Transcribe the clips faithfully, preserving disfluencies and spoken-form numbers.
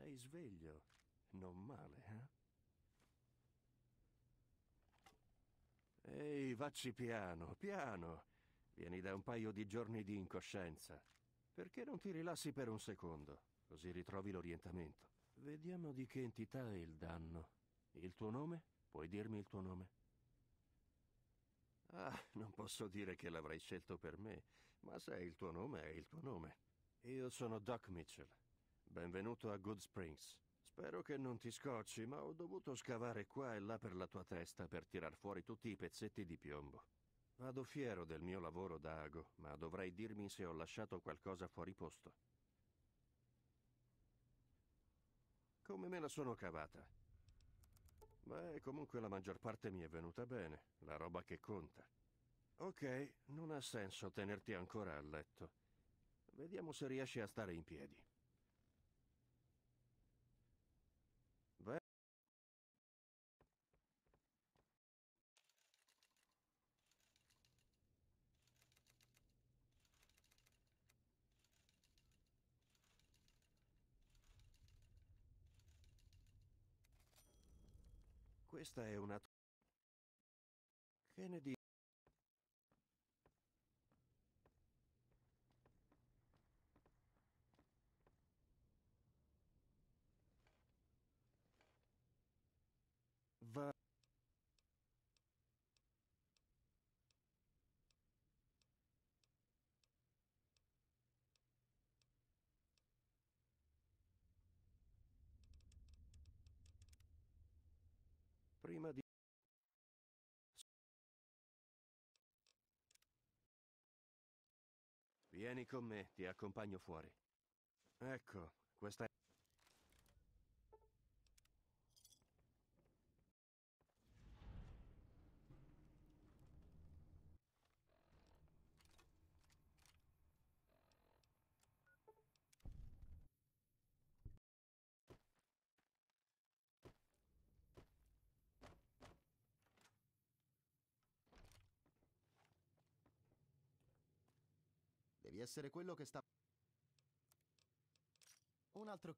Sei sveglio. Non male, eh? Ehi, vacci piano, piano. Vieni da un paio di giorni di incoscienza. Perché non ti rilassi per un secondo? Così ritrovi l'orientamento. Vediamo di che entità è il danno. Il tuo nome? Puoi dirmi il tuo nome? Ah, non posso dire che l'avrei scelto per me, ma se è il tuo nome, è il tuo nome. Io sono Doc Mitchell. Benvenuto a Good Springs. Spero che non ti scocci, ma ho dovuto scavare qua e là per la tua testa per tirar fuori tutti i pezzetti di piombo. Vado fiero del mio lavoro da ago, ma dovrai dirmi se ho lasciato qualcosa fuori posto. Come me la sono cavata? Beh, comunque la maggior parte mi è venuta bene, la roba che conta. Ok, non ha senso tenerti ancora a letto. Vediamo se riesci a stare in piedi. Beh, questa è una... Che ne dici? Va... Prima di... Vieni con me, ti accompagno fuori. Ecco, questa è... Devi essere quello che sta... Un altro...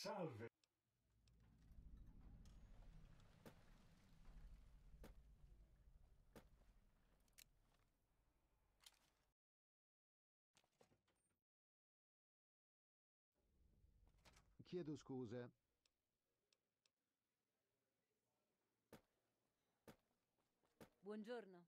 Salve. Chiedo scusa. Buongiorno.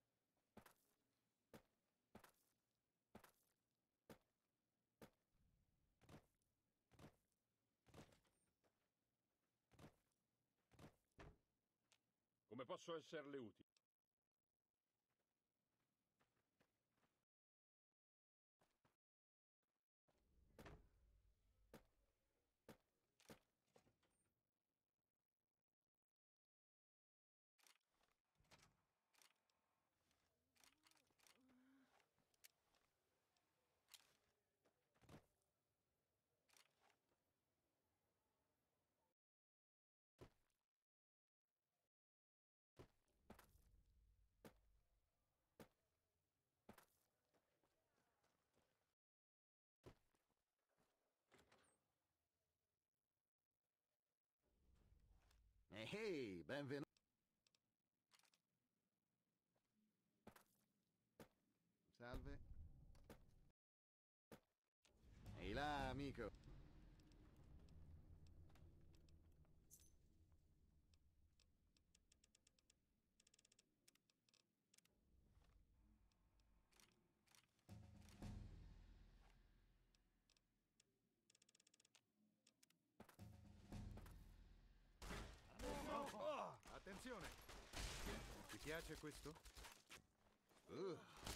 Come posso esserle utile? Ehi, benvenuto. Salve. Ehi là, amico. Attenzione! Ti piace questo? Uh.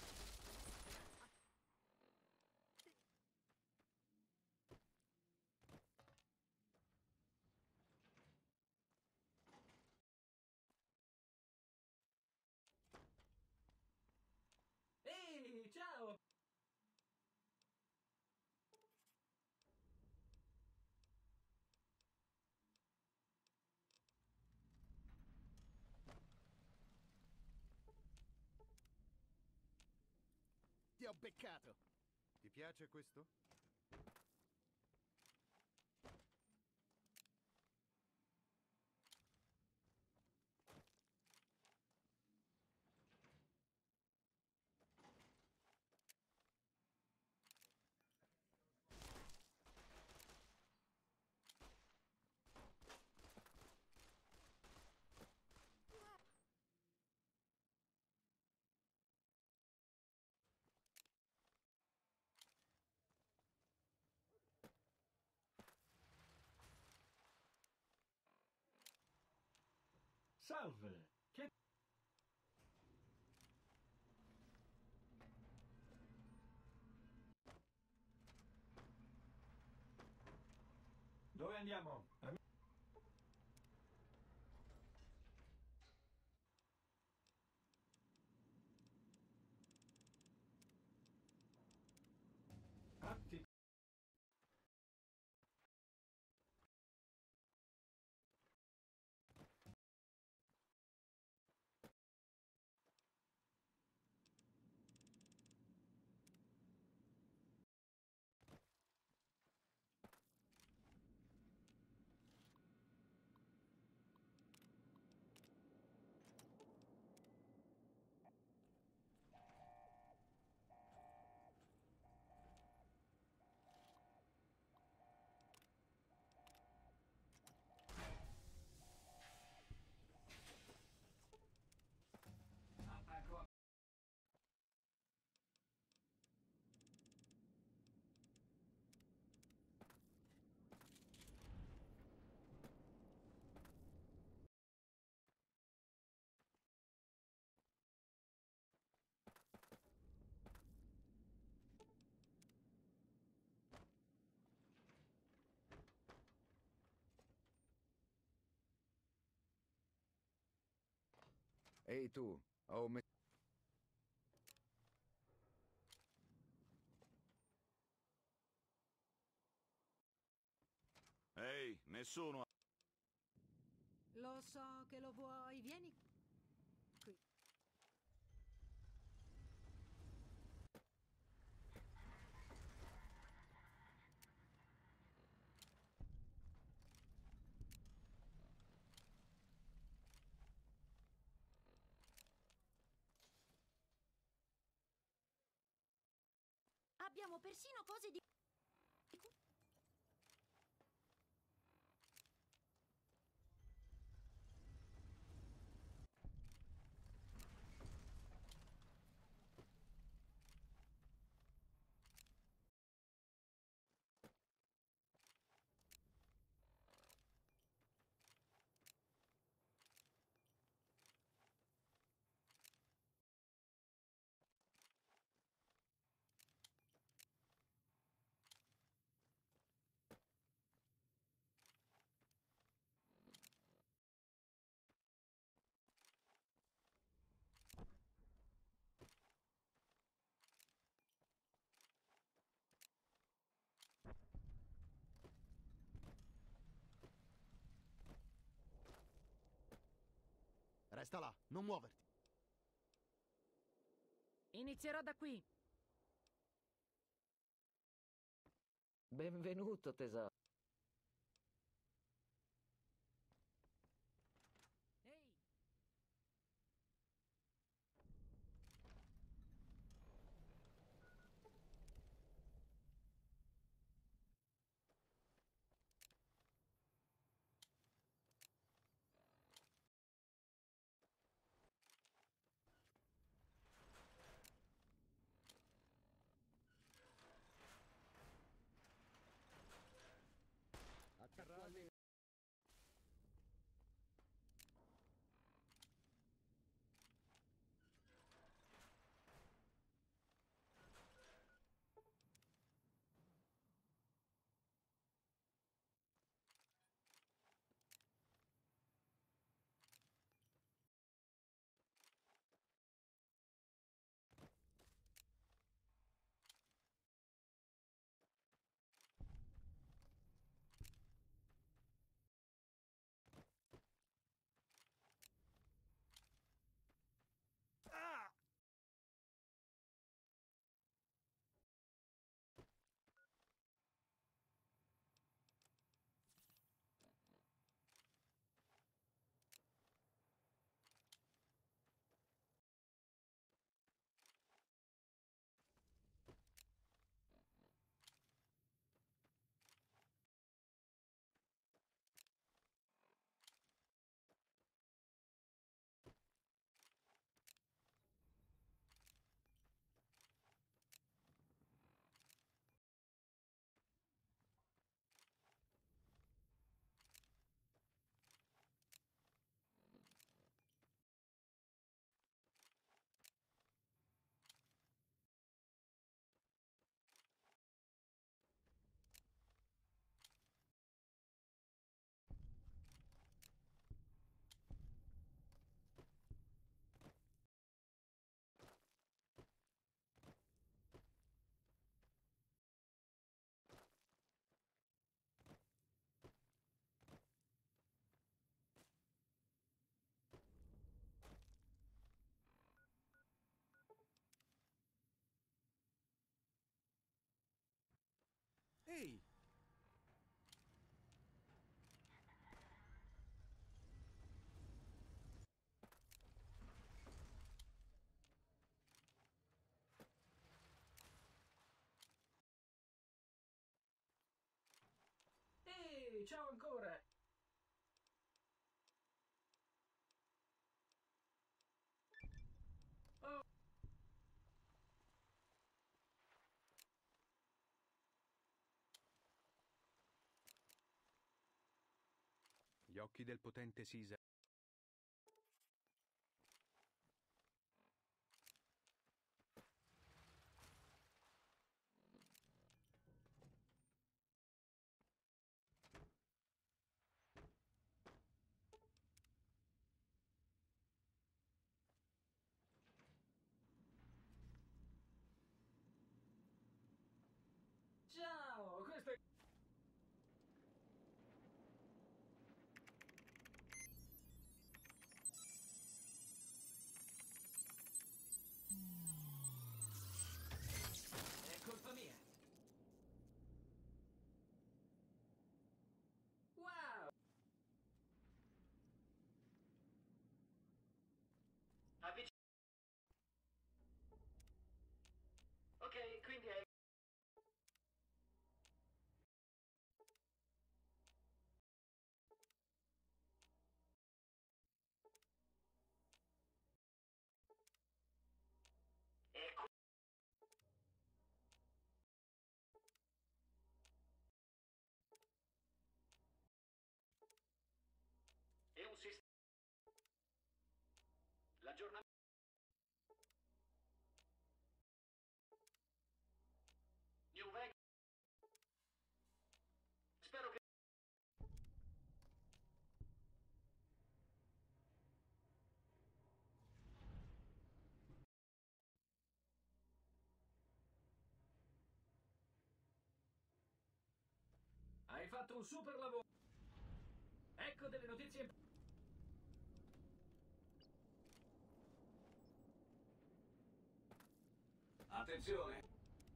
Ehi, ciao! Ti ho beccato. Ti piace questo? Salve. Che... Dove andiamo? Am- Atti. Ah, ecco. Ehi tu, ho messo... Ehi, nessuno... Lo so che lo vuoi, vieni qui. Abbiamo persino cose di... Resta là, non muoverti. Inizierò da qui. Benvenuto, tesoro. Ehi, Attualmente... Ehi! Ehi, ciao ancora! Oh, Gli occhi del potente Caesar. ciao! Questo è... fatto un super lavoro. Ecco delle notizie. Attenzione!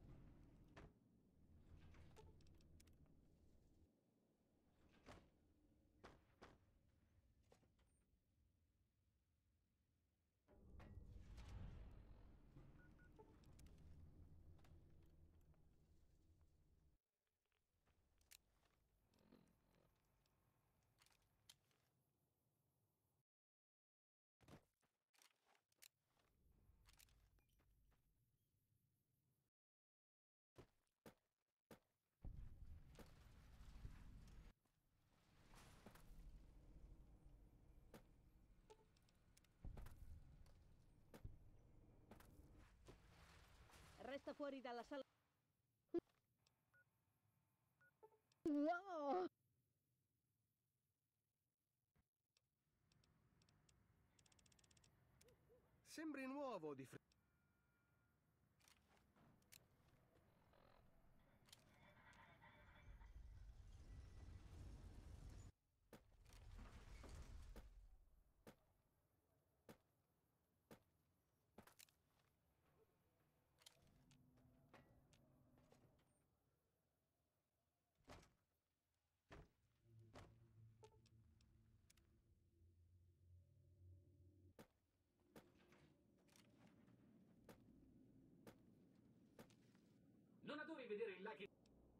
Resta fuori dalla sala. No! Sembri nuovo di freddo. Non adori vedere il like.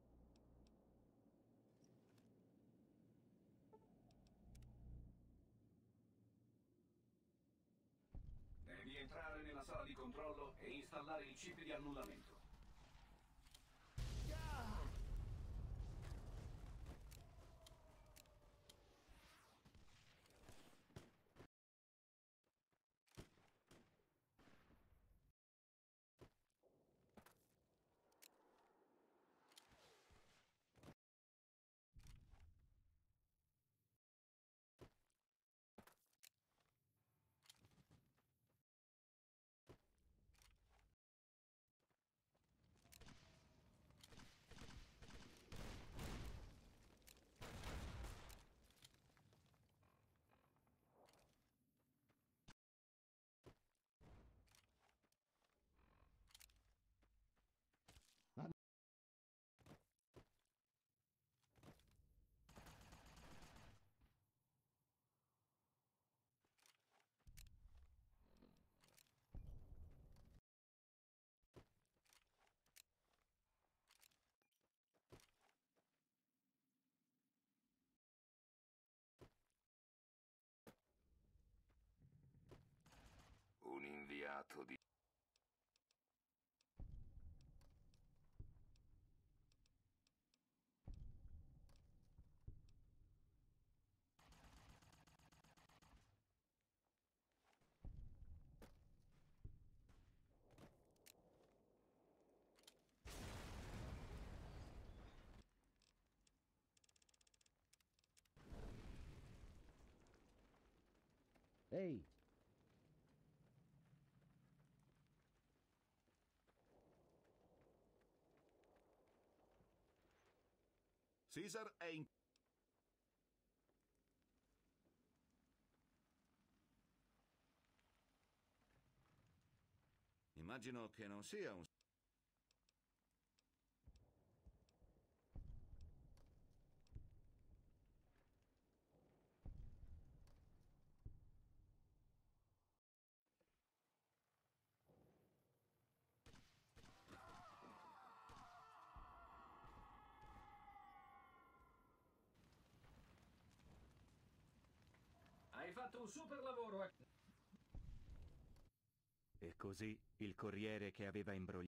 Devi entrare nella sala di controllo e installare il chip di annullamento. Un inviato di... Ehi! Caesar è in... Immagino che non sia un... Hai fatto un super lavoro. eh. E così il corriere che aveva imbrogliato